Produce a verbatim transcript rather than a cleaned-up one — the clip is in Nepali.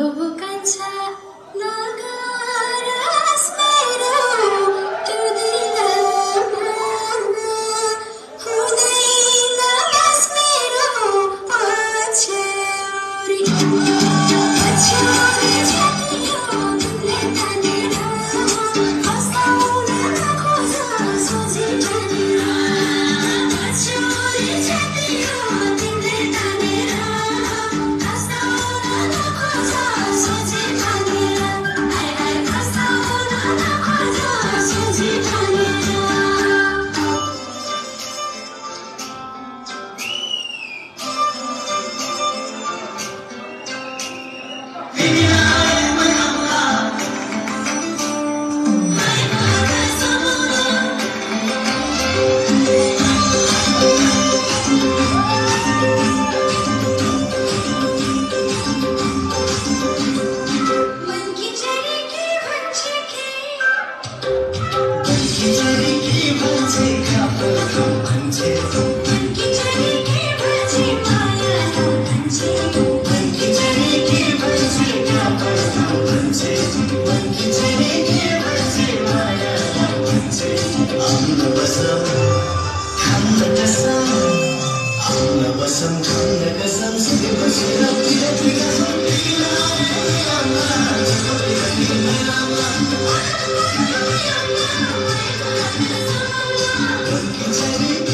कान्छा नगरस मेरो त्यो दिलमा हुँदैन बस मेरो पछ्यौरी पछ्यौरी जति हो तिमीले तानेर हँसाउन नखोज सोझी ठानेर पछ्यौरी जति हो तिमीले तानेर हँसाउन नखोज सोझी ठानेर हाय हाय हँसाउन नखोज सोझी ठानेर मन की चरी की भन्छे के मन की चरी की भन्छे खाफल खाऊ भन्छे मन की चरी की भन्छे माया लाऊ भन्छे मन की चरी की भन्छे खाफल खाऊ भन्छे मन की चरी की भन्छे माया लाऊ भन्छे आउन बसम थाम्न कसम आउन बसम थाम्न कसम सिधै बसेर पिरा पिरा मन की चरी